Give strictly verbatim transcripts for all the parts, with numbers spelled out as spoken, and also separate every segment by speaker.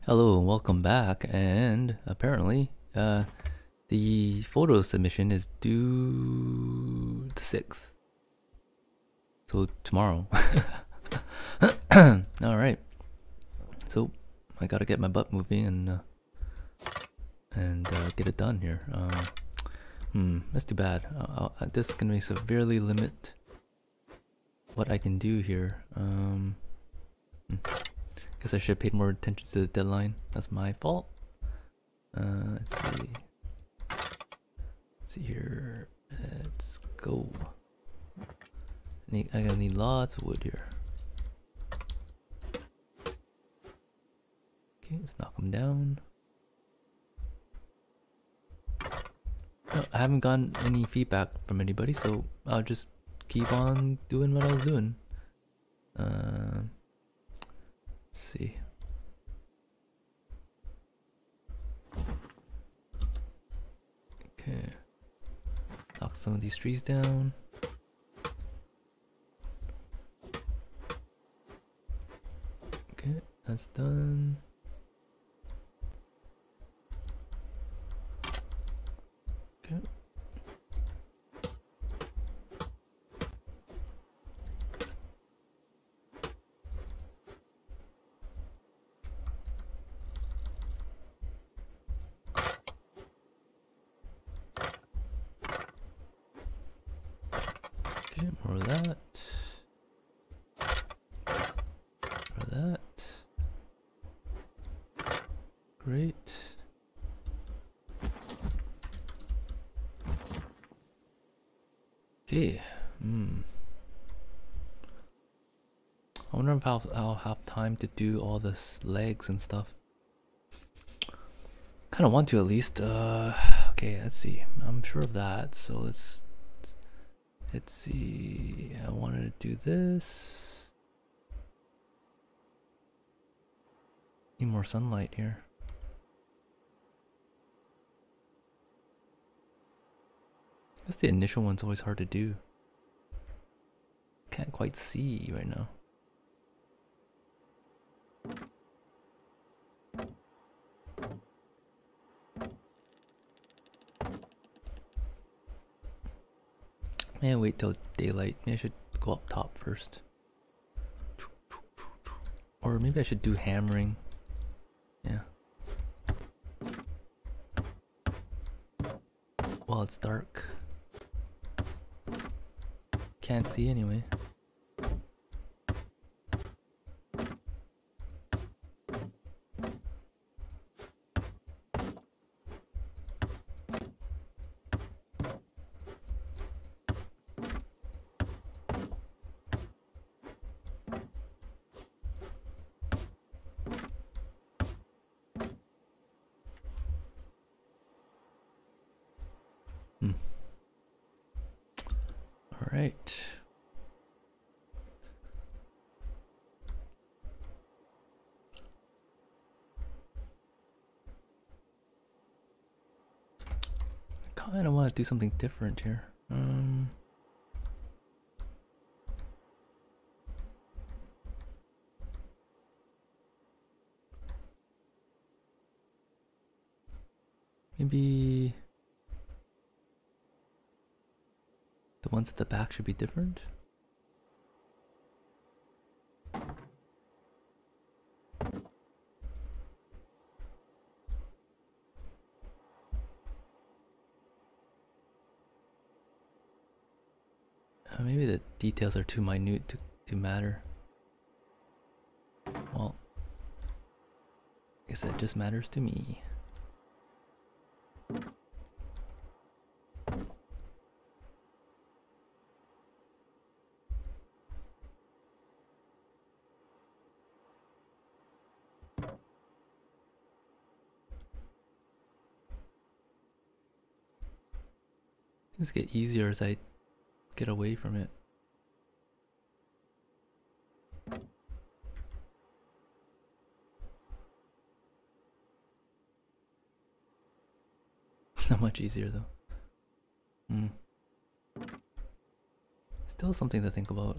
Speaker 1: Hello and welcome back, and apparently uh, the photo submission is due the sixth, so tomorrow. Alright, so I gotta get my butt moving and uh, and uh, get it done here. Uh, hmm, that's too bad. Uh, uh, this is gonna severely limit what I can do here. Um, hmm. Guess I should have paid more attention to the deadline. That's my fault. Uh, let's see. Let's see here. Let's go. I need, I gotta need lots of wood here. Okay, let's knock them down. No, I haven't gotten any feedback from anybody, so I'll just keep on doing what I was doing. Uh, let's see. Okay. Knock some of these trees down. Okay, that's done. Okay. Okay, more of that. More of that. Great. Okay. Hmm. I wonder if I'll, I'll have time to do all this legs and stuff. Kind of want to at least. Uh, okay, let's see. I'm sure of that. So let's let's see. I wanted to do this. Need more sunlight here. I guess the initial one's always hard to do. Can't quite see right now. Maybe wait till daylight. Maybe I should go up top first. Or maybe I should do hammering. Yeah. While it's dark. Can't see anyway. Hmm. All right. I kind of want to do something different here. Um, maybe the ones at the back should be different. Uh, maybe the details are too minute to, to matter. Well, I guess that just matters to me. Things get easier as I get away from it. Not much easier though. Hmm. Still something to think about.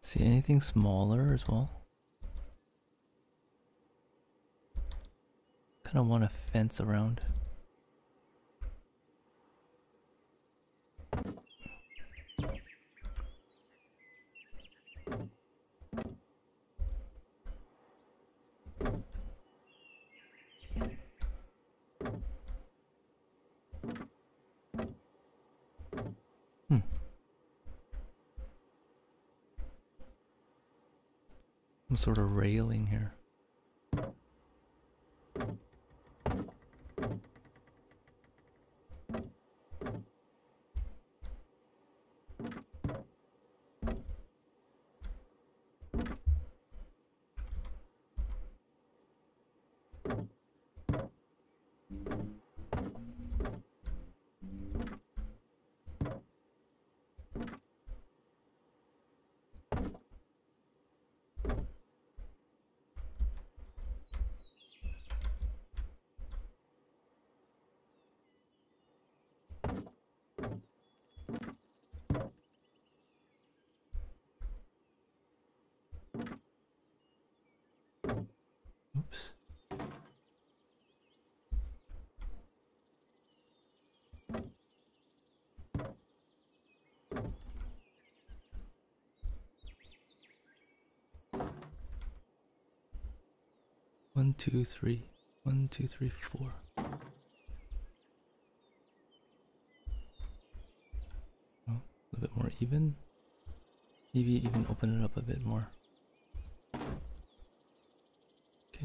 Speaker 1: See anything smaller as well? Kind of want a fence around. Hmm. Some sort of railing here. Oops. One, two, three. One, two, three, four. Oh, a little bit more even. Maybe even open it up a bit more. Okay.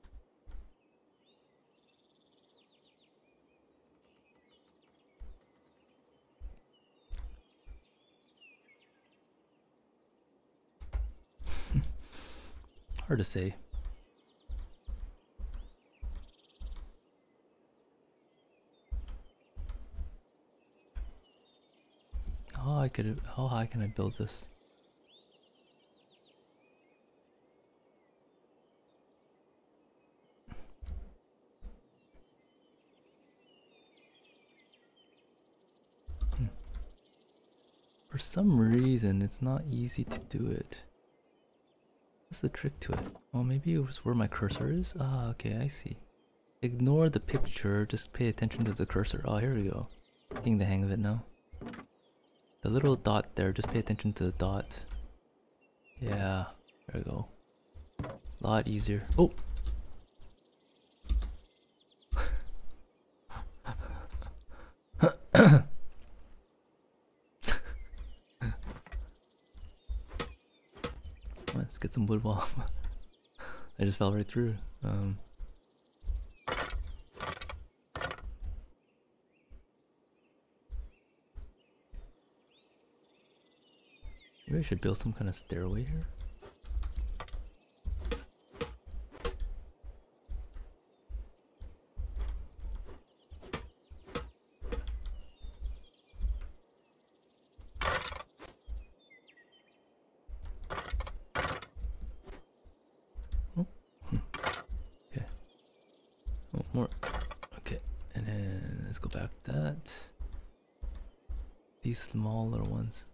Speaker 1: Hard to say. How high could it, how high can I build this? Hmm. For some reason, it's not easy to do it. What's the trick to it? Well, maybe it was where my cursor is? Ah, okay, I see. Ignore the picture, just pay attention to the cursor. Oh, here we go. Getting the hang of it now. The little dot there, just pay attention to the dot. Yeah, there we go. A lot easier. Oh! Let's get some wood wall. I just fell right through. Um, maybe I should build some kind of stairway here. Oh. Okay. Oh, more. Okay, and then let's go back to that. These small little ones.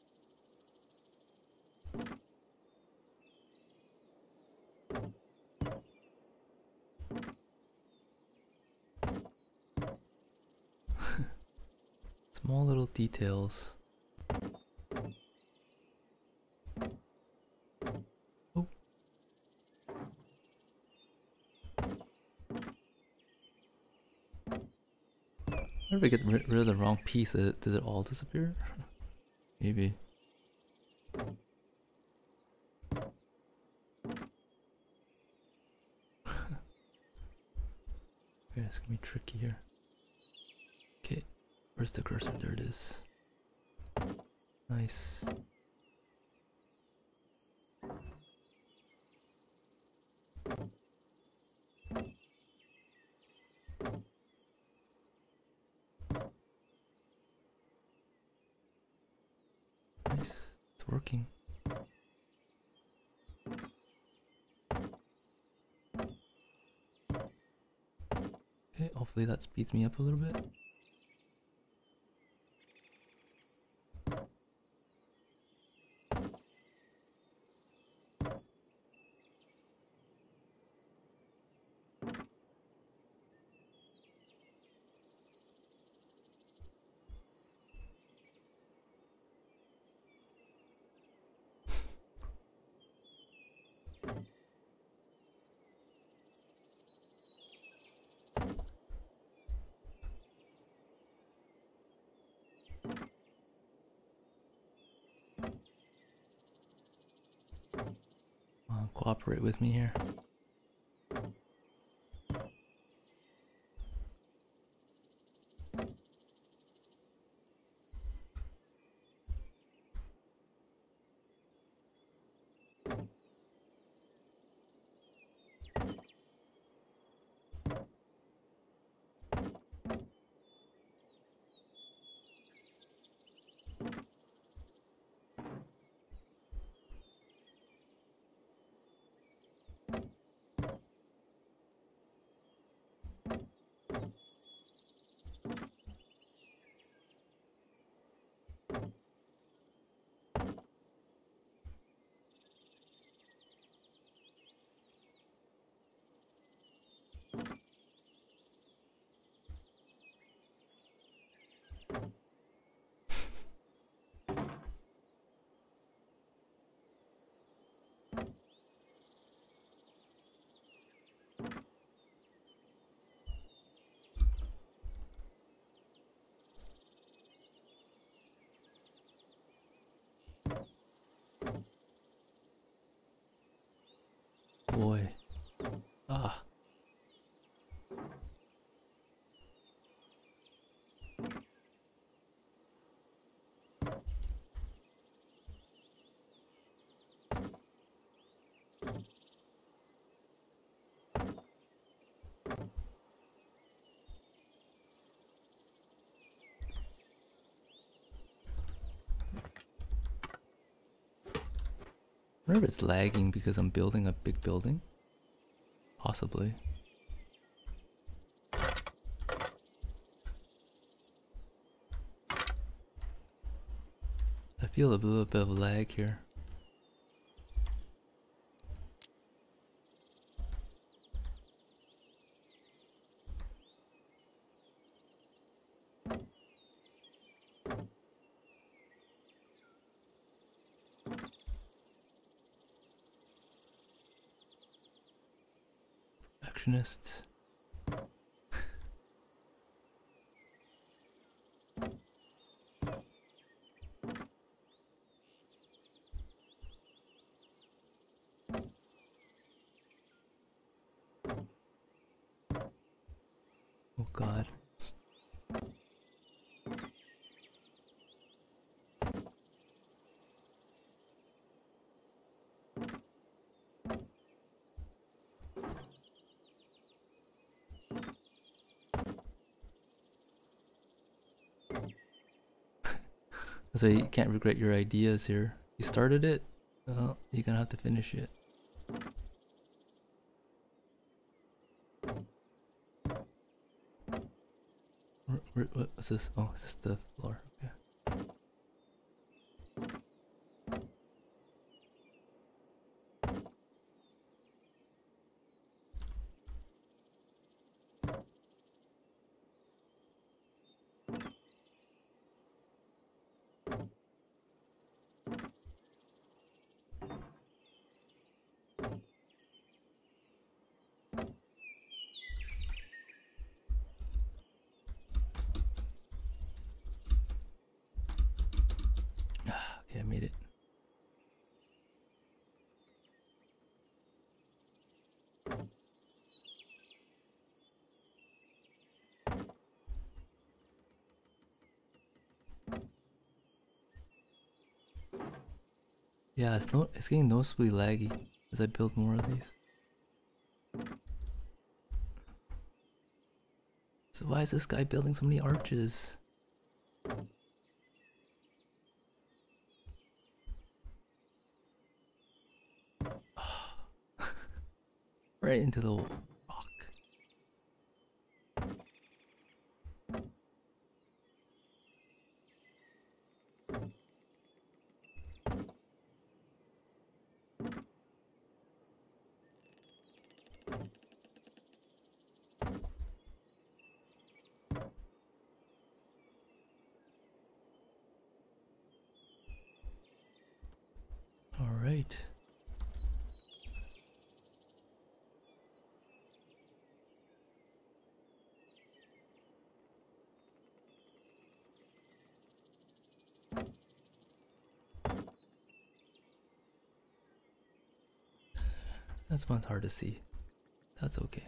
Speaker 1: Small little details. Oh. What if I get rid of the wrong piece? Does it, does it all disappear? Maybe. Okay, it's gonna be tricky here. Okay, where's the cursor? There it is. Nice. Nice, it's working. Okay, hopefully that speeds me up a little bit. cooperate with me here. Boy. Ah. I wonder if it's lagging because I'm building a big building. Possibly. I feel a little bit of lag here. Perfectionist. Oh God. So you can't regret your ideas here. You started it, well, you're gonna have to finish it. What's this? Oh, is this the floor? Okay. Okay, I made it. Yeah, it's no, it's getting noticeably laggy as I build more of these. So why is this guy building so many arches? Right into the rock. All right. That's one's hard to see. That's okay.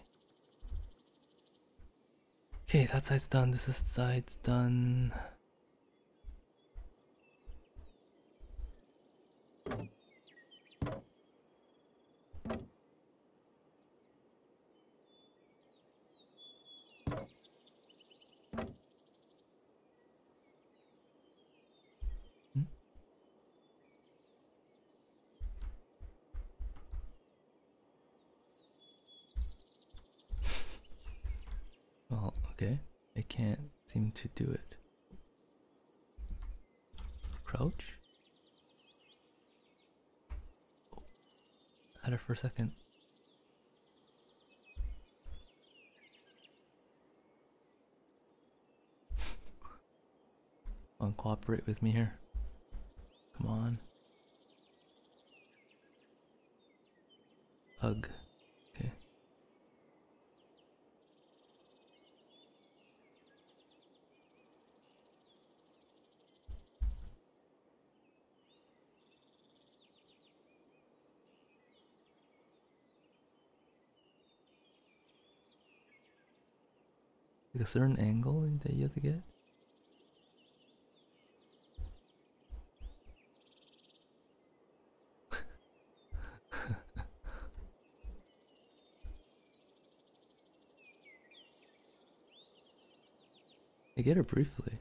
Speaker 1: Okay, that side's done. This is side's done. Hmm? Well, okay. I can't seem to do it. Crouch? Had it for a second. Come on, cooperate with me here. Come on. Ugh. Okay. Like a certain angle that you have to get? I get it briefly.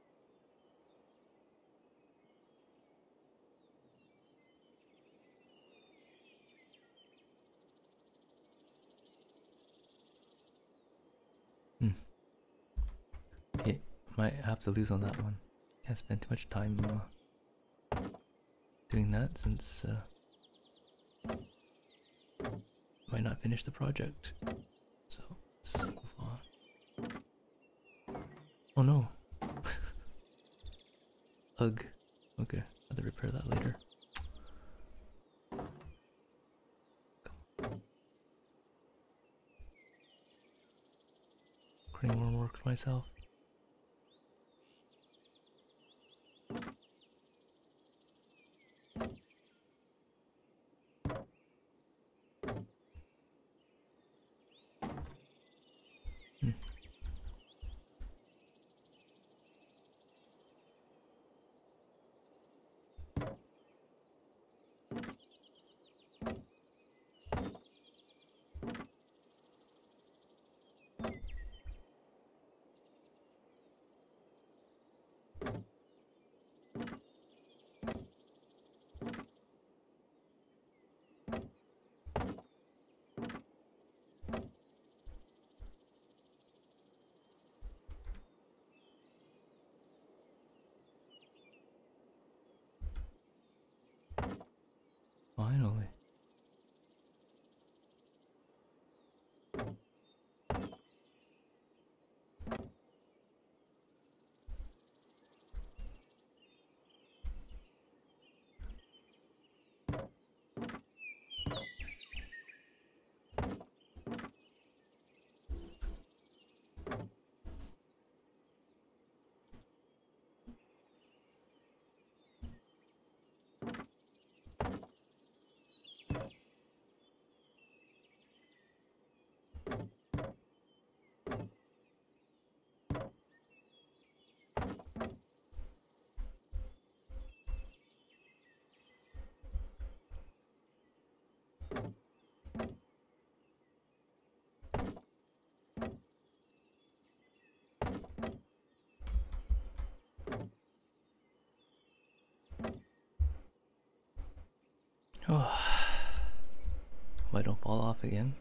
Speaker 1: Hmm. Okay, might have to lose on that one. Can't spend too much time uh, doing that since uh, might not finish the project. So let's move on. Oh no. Ugh. Okay, I'll have to repair that later. Crane won't work for myself. Hmm. Finally. Oh, I don't fall off again.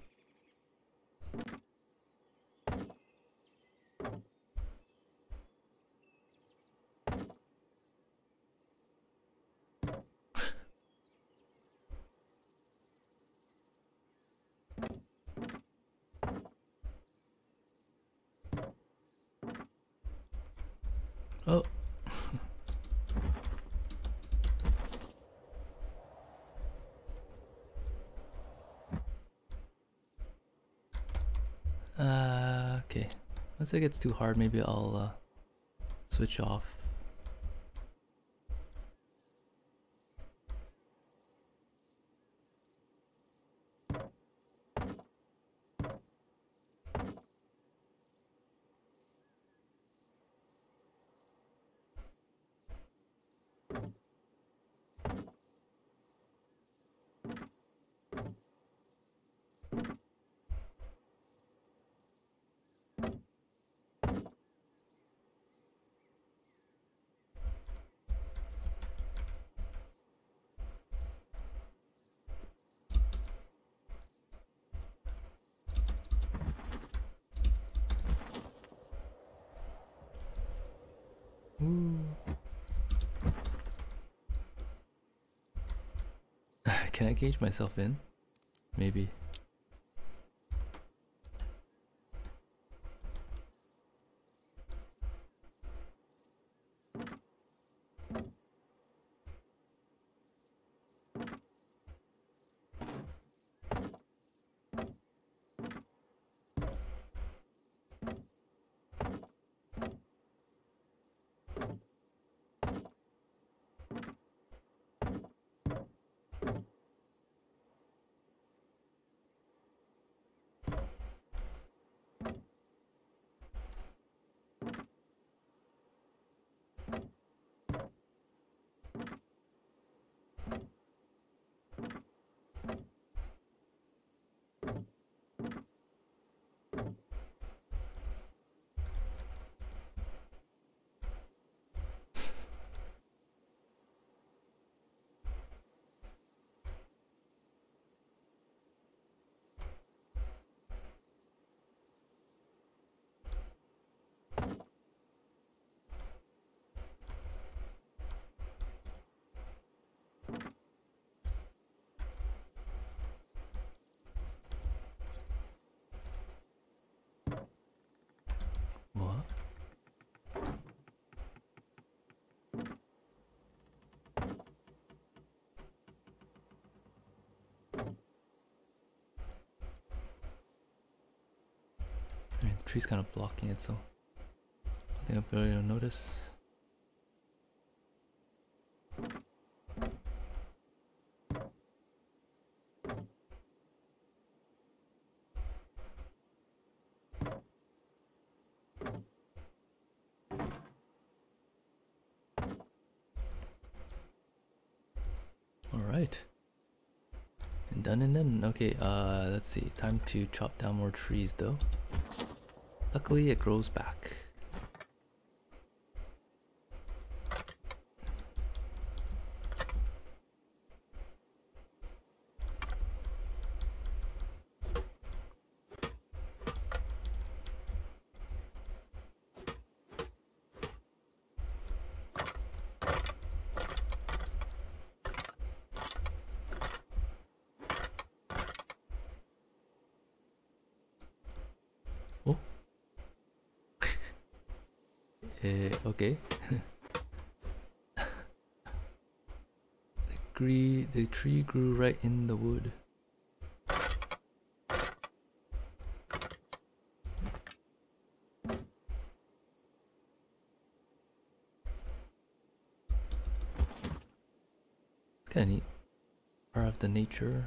Speaker 1: Oh. uh, okay. Once it gets too hard, maybe I'll uh, switch off. Can I cage myself in? Maybe. What? I mean, the tree's kind of blocking it, so I think I'll be able to notice. Alright. And done and done. Okay, uh, let's see. Time to chop down more trees though. Luckily it grows back. Oh. uh, okay. the, gree the tree grew right in the wood. It's kinda neat. Part of the nature.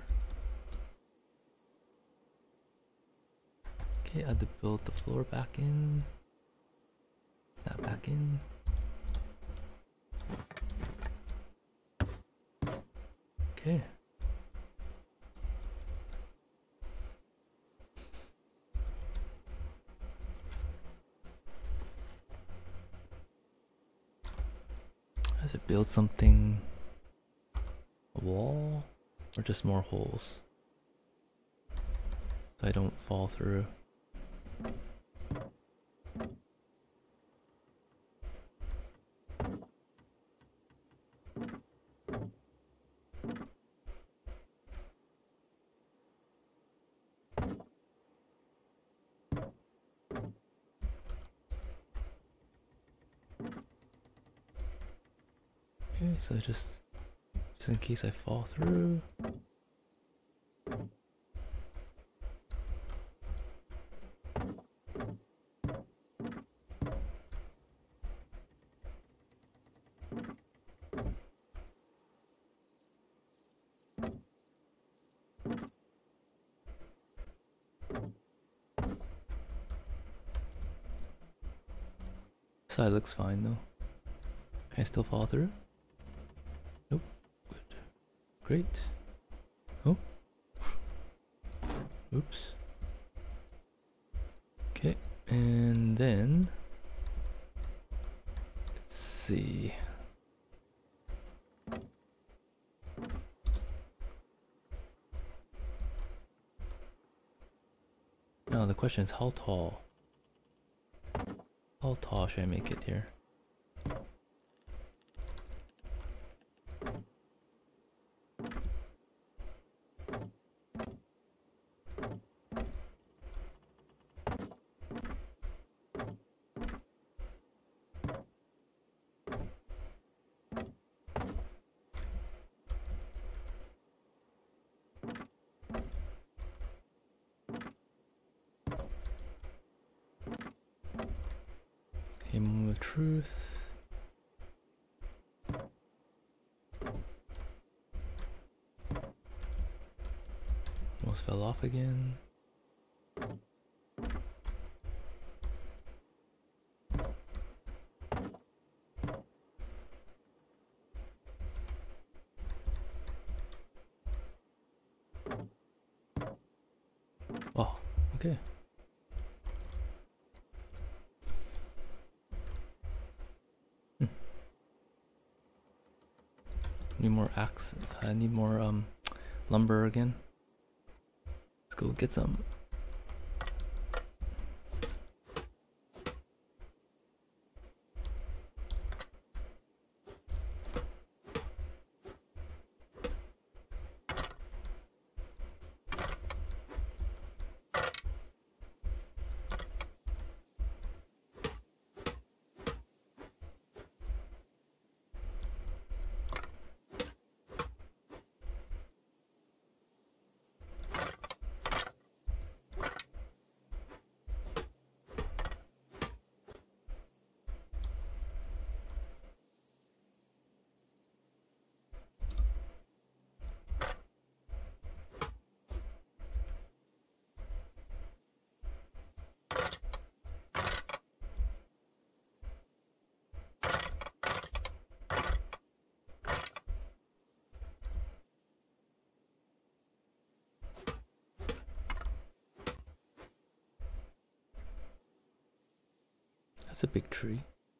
Speaker 1: Okay, I had to build the floor back in. That back in. Okay. Has it build something? A wall? Or just more holes? So I don't fall through. Okay, so just, just in case I fall through. Side looks fine though. Can I still fall through? Nope. Good. Great. Oh. Oops. Okay, and then let's see. Now the question is how tall? How tall should I make it here? of truth. Almost fell off again. Oh, okay. Hmm. Need more axe. I need more um lumber again. Let's go get some. That's a big tree.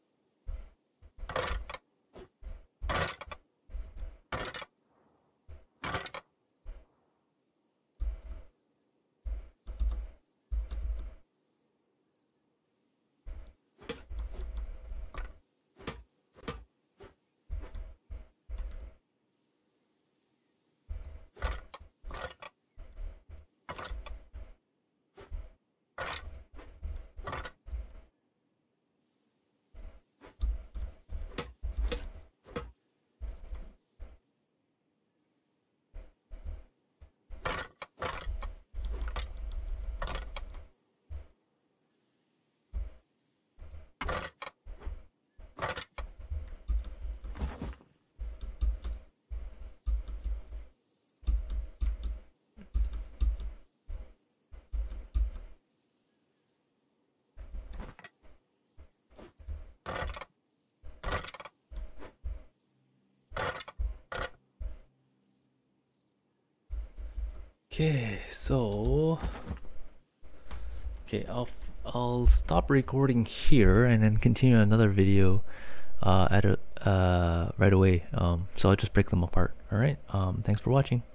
Speaker 1: Okay, so okay, I'll I'll stop recording here and then continue another video uh, at a uh, right away. Um, so I'll just break them apart. All right. Um, thanks for watching.